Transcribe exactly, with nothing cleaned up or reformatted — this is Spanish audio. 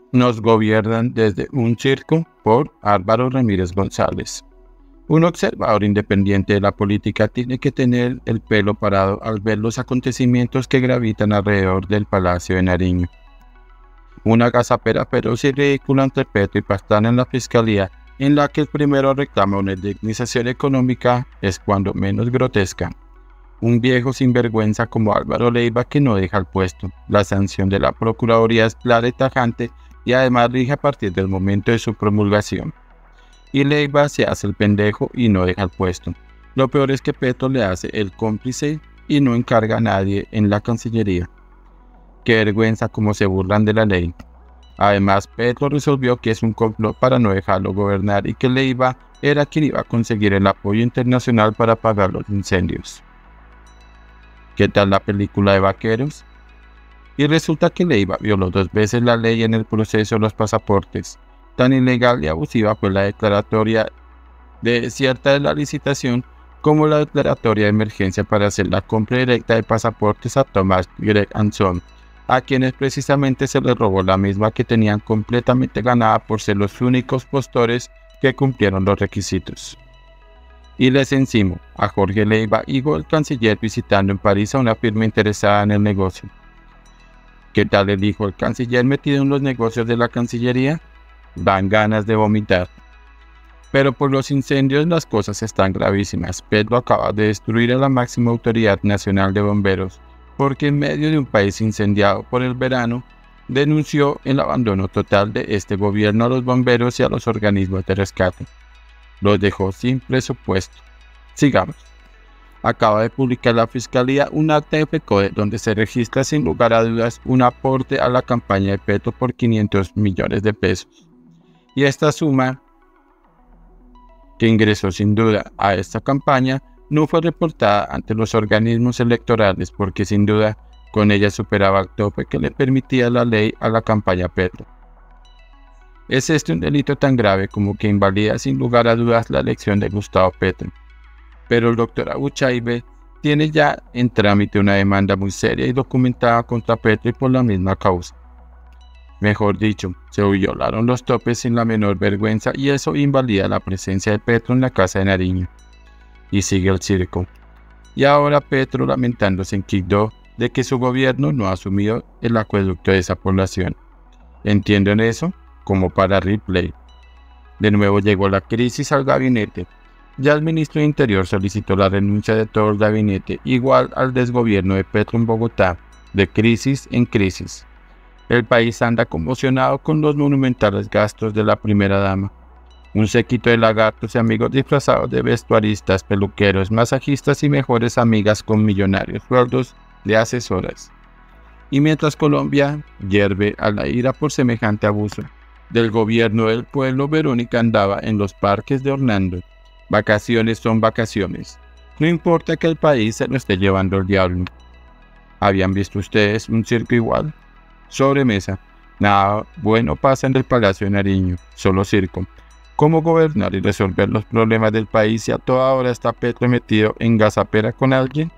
Nos gobiernan desde un circo por Álvaro Ramírez González. Un observador independiente de la política tiene que tener el pelo parado al ver los acontecimientos que gravitan alrededor del Palacio de Nariño. Una gazapera feroz y ridícula entre Petro y Pastrana en la fiscalía, en la que el primero reclama una indemnización económica, es cuando menos grotesca. Un viejo sinvergüenza como Álvaro Leiva que no deja el puesto. La sanción de la Procuraduría es clara y tajante y además rige a partir del momento de su promulgación. Y Leiva se hace el pendejo y no deja el puesto. Lo peor es que Petro le hace el cómplice y no encarga a nadie en la Cancillería. Qué vergüenza cómo se burlan de la ley. Además, Petro resolvió que es un complot para no dejarlo gobernar y que Leiva era quien iba a conseguir el apoyo internacional para apagar los incendios. ¿Qué tal la película de vaqueros? Y resulta que Leiva violó dos veces la ley en el proceso de los pasaportes. Tan ilegal y abusiva fue la declaratoria de cierta de la licitación como la declaratoria de emergencia para hacer la compra directa de pasaportes a Thomas Greg Anson, a quienes precisamente se les robó la misma que tenían completamente ganada por ser los únicos postores que cumplieron los requisitos. Y les encimo a Jorge Leiva, hijo del canciller, visitando en París a una firma interesada en el negocio. ¿Qué tal el hijo del canciller metido en los negocios de la Cancillería? Dan ganas de vomitar. Pero por los incendios las cosas están gravísimas. Petro acaba de destruir a la máxima autoridad nacional de bomberos, porque en medio de un país incendiado por el verano, denunció el abandono total de este gobierno a los bomberos y a los organismos de rescate. Los dejó sin presupuesto. Sigamos. Acaba de publicar la Fiscalía un acta de FECODE donde se registra sin lugar a dudas un aporte a la campaña de Petro por quinientos millones de pesos. Y esta suma, que ingresó sin duda a esta campaña, no fue reportada ante los organismos electorales porque sin duda con ella superaba el tope que le permitía la ley a la campaña Petro. Es este un delito tan grave como que invalida sin lugar a dudas la elección de Gustavo Petro. Pero el doctor Abuchaibe tiene ya en trámite una demanda muy seria y documentada contra Petro y por la misma causa. Mejor dicho, se violaron los topes sin la menor vergüenza y eso invalida la presencia de Petro en la Casa de Nariño. Y sigue el circo. Y ahora Petro lamentándose en Quibdó de que su gobierno no ha asumido el acueducto de esa población. Entiendo en eso como para replay. De nuevo llegó la crisis al gabinete. Ya el ministro de Interior solicitó la renuncia de todo el gabinete, igual al desgobierno de Petro en Bogotá, de crisis en crisis. El país anda conmocionado con los monumentales gastos de la primera dama. Un séquito de lagartos y amigos disfrazados de vestuaristas, peluqueros, masajistas y mejores amigas con millonarios sueldos de asesoras. Y mientras Colombia hierve a la ira por semejante abuso del gobierno del pueblo, Verónica andaba en los parques de Orlando. Vacaciones son vacaciones. No importa que el país se lo esté llevando el diablo. ¿Habían visto ustedes un circo igual? Sobremesa. Nada bueno pasa en el Palacio de Nariño. Solo circo. ¿Cómo gobernar y resolver los problemas del país si a toda hora está Petro metido en gazapera con alguien?